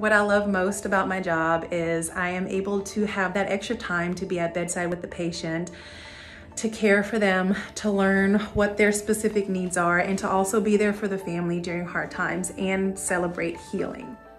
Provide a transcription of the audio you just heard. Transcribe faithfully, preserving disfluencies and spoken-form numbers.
What I love most about my job is I am able to have that extra time to be at bedside with the patient, to care for them, to learn what their specific needs are, and to also be there for the family during hard times and celebrate healing.